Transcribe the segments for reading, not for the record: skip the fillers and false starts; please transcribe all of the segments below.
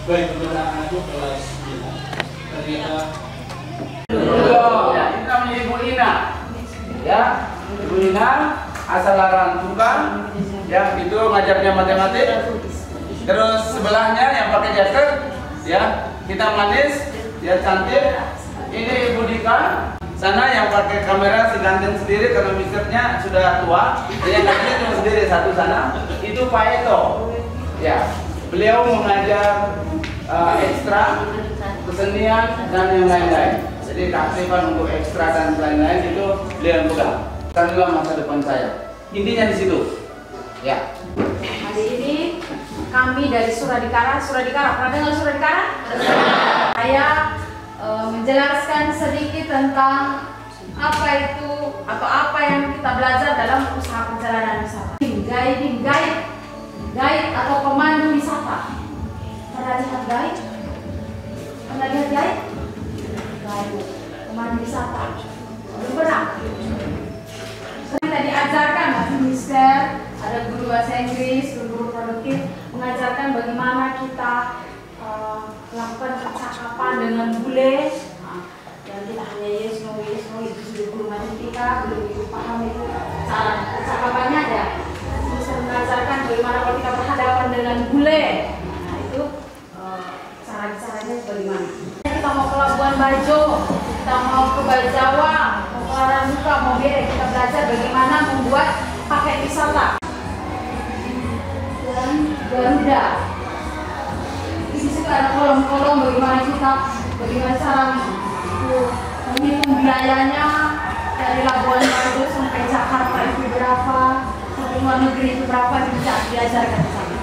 Baik, untuk anak itu kelas 9. Ternyata ya, ini namanya Ibu Ina. Ya, Ibu Ina asal Larantuka. Ya, itu ngajarnya matematik. Terus sebelahnya yang pakai jaket, ya, kita manis, ya cantik. Ini Ibu Dika. Sana yang pakai kamera si ganteng sendiri karena misternya sudah tua. Yang ganteng cuma sendiri satu sana. Itu Pak Eto. Ya, beliau mengajar ekstra, kesenian dan yang lain-lain. Jadi keaktifan untuk ekstra dan lain-lain itu beliau yang pegang. Inilah masa depan saya. Intinya di situ. Ya. Hari ini kami dari Suradikara. Pernah dengar Suradikara? Saya menjelaskan sedikit tentang apa itu atau apa yang kita belajar dalam usaha perjalanan wisata. Guide atau pemandu wisata. Pernah lihat guide? Guide, pemandu wisata. Belum pernah? Kita diajarkan masih mister, ada guru bahasa Inggris, guru produktif mengajarkan bagaimana kita melakukan percakapan dengan bule. Dan kita hanya yes no itu sudah guru matematika, belum itu paham itu cara percakapannya ada. Mister mengajarkan bagaimana kalau kita berhadapan dengan bule. Nah itu cara-caranya bagaimana. Kita mau ke Labuan Bajo, kita mau ke Bali Jawa, mau ke Larantuka, mau Bere, kita belajar bagaimana membuat paket wisata. Dan Garuda. Di situ ada kolom-kolom bagaimana cara menghitung biayanya dari Labuan Bajo sampai Jakarta itu berapa, sampai luar negeri itu berapa, itu bisa diajarkan di sana.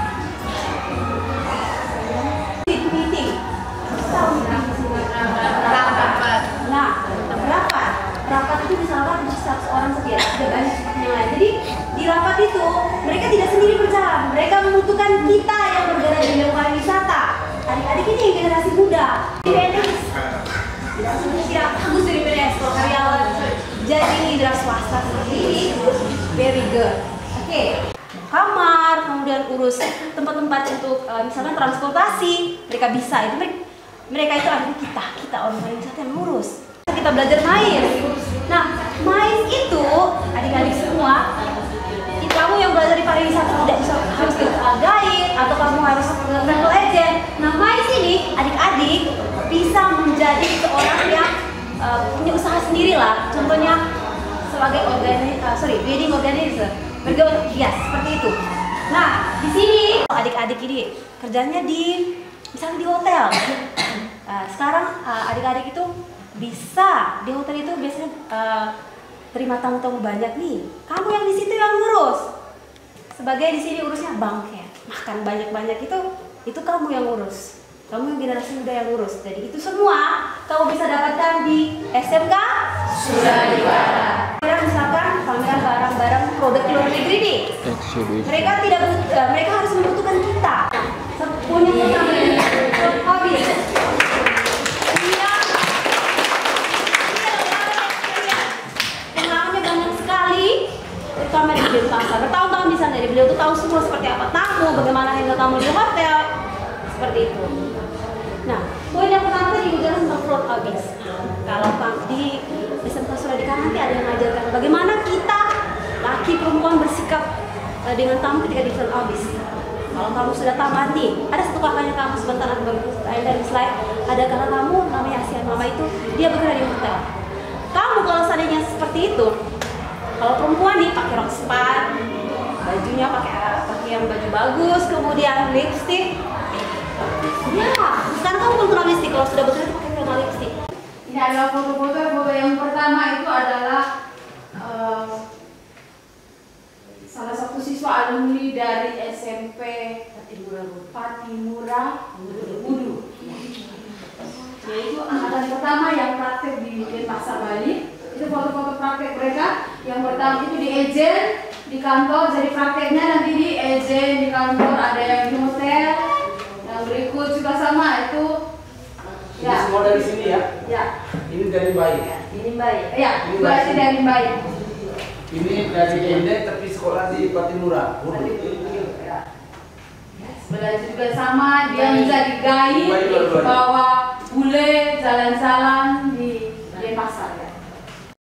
Rapat itu misalkan untuk 100 orang saja, tidak banyak seperti yang lain. Jadi di rapat itu mereka tidak sendiri berjalan, mereka membutuhkan kita yang bergerak di bidang pariwisata. Adik-adik ini yang generasi muda. Di PNS tidak bagus dari PNS kalau karyawan. Jadi hidra swasta seperti ini, very good. Oke. Kamar, kemudian urus tempat-tempat untuk misalkan transportasi, mereka bisa. Itu mereka itu adalah kita orang pariwisata yang ngurus. Kita belajar main. Nah, main itu adik-adik semua, kamu yang belajar di pariwisata tidak bisa harus ke guide atau kamu harus ke travel agent. Nah, main sini adik-adik bisa menjadi seorang yang punya usaha sendiri lah. Contohnya sebagai wedding organizer. Ya, seperti itu. Nah, di sini adik-adik ini kerjanya misalnya di hotel. Sekarang adik-adik itu bisa di hotel itu biasanya terima tamu-tamu banyak nih. Kamu yang di situ yang ngurus. Sebagai di sini urusnya banket, makan banyak-banyak itu kamu yang urus. Kamu yang generasi muda yang urus. Jadi itu semua kamu bisa dapatkan di SMK Suradikara. Misalkan pameran barang-barang produk luar negeri nih. Mereka harus membutuhkan kita. Punya pertama habis. Terutama di Denpasar, bertahun-tahun di sana, beliau tuh tahu semua seperti apa tamu, bagaimana handle tamu di hotel, seperti itu. Nah, poin yang pertama tadi bicara tentang front office. Kalau di SMK Suradikara nanti ada yang mengajarkan bagaimana kita laki perempuan bersikap dengan tamu ketika di front office. Kalau kamu sudah tamat nih, ada satu kakaknya kamu sebentar nanti dari slide, ada kakak kamu namanya Asia, mama itu dia bekerja di hotel. Kamu kalau seandainya seperti itu, kalau perempuan nih pakai rok span, bajunya pakai yang baju bagus, kemudian lipstick. Ya, sekarang kamu menggunakan lipstick. Kalau sudah bekerja pakai lipstick. Ini adalah foto-foto yang pertama itu adalah salah satu siswa alumni dari SMP Patimura Wudu. Yaitu angkatan pertama yang praktek di Denpasar, Bali. Itu foto-foto praktek mereka. Yang pertama itu di agent, di kantor, jadi prakteknya nanti di agent, di kantor, ada yang di hotel. Yang berikut juga sama itu. Ini ya, semua dari sini ya? Ya. Ini dari bayi. Ini bayi. Ya, ini dari bayi. Ini dari Ende tapi sekolah di Patimura. Ya. belajar juga sama, dia Baik. bisa digait, Baik, dua-duanya. bahwa bule